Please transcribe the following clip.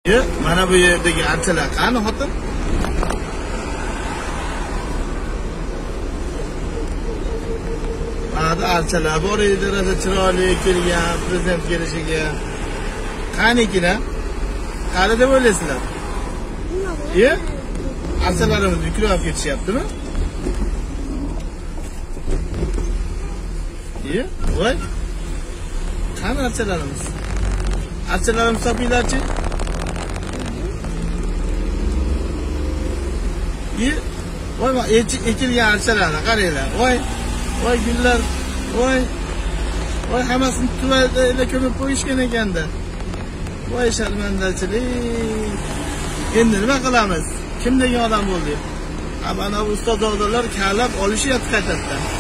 Mana bu yerdagi archalar qani xotin? Mana archalar bor edi, rosa chiroyli kelgan prezident kelishiga. Qanikin-a? Qani deb o'ylaysizlar? Archalarimiz yuklab olib ketishyaptimi? Voy. Qani archalarimiz? Archalarimiz topinglarchi? Voy, ekilgan archalarni qaranglar. Voy gullar. Voy hammasini tuvada ko'mib qo'yishgan ekanda. Voy sharmandachilik. Endi nima qilamiz? Kim degan odam bo'ldi? Mana bu ustoz odalar kallab olishyapti qaytadan.